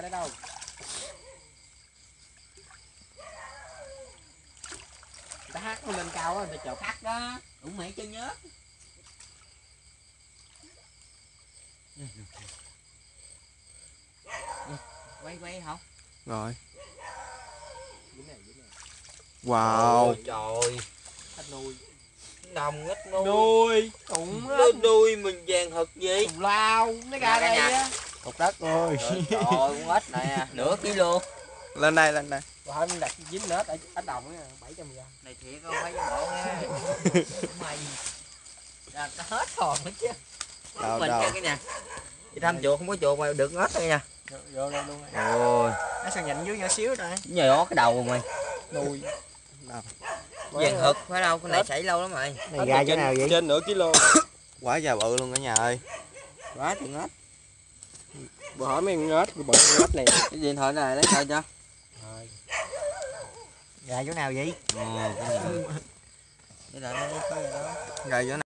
đây đâu. Ta hát nó lên cao á, ta chợ cắt đó. Ủa mày cho nhớ. Quay không? Rồi. Dưới này. Wow. Ôi trời. Hết nuôi. Đồng ít nuôi. Nuôi. Cũng Nó nuôi mình vàng thật gì? Tùng lao. Nó ra đây á. Cục đất ơi. Trời ơi, con ếch này nửa kilo. Lên đây. Rồi mình đặt dính nữa tại ếch đồng á 700 gram. Này thiệt không phải với bộ nha. Mày. Là nó hết hồn hết chứ. Đâu Mình đâu. cái nè. Đi thăm chuột không có chuột mà được ếch thôi nha. Vô đây luôn. Ôi. Nó sao nhịn dưới nhỏ xíu rồi. Nhỏ cái đầu mày. Nuôi. Đâu. Vàng hực phải đâu, cái này xảy lâu lắm mày. Này ra chỗ nào vậy? Trên nửa kilo. Quá già bự luôn cả nhà ơi. Quá chừng ếch. Bữa hỏi mấy con ếch, bữa ếch này. Cái điện thoại này lấy coi cho. Ra chỗ nào vậy? Ồ, cái này. Cái này nó có gì đó. Rồi chỗ